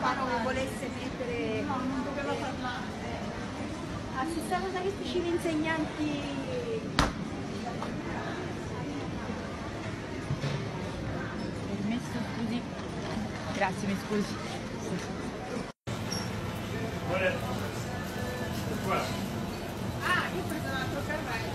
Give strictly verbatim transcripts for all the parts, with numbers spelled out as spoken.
uno volesse mettere... No, non doveva parlare. Assistiamo da questi insegnanti... Permesso, scusi. Grazie, mi scusi. Ah, io ho preso un altro carrello.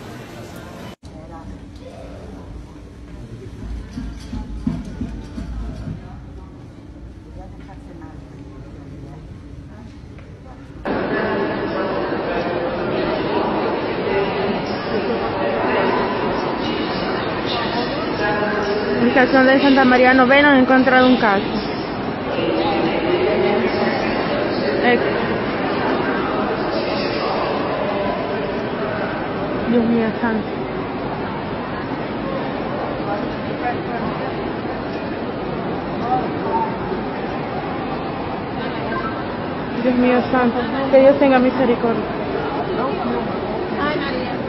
Il calzone di Santa Maria Novena non incontrare un cazzo. Ecco. Dio mio santo. Dio mio santo, che Dio tenga misericordia. Ay, María.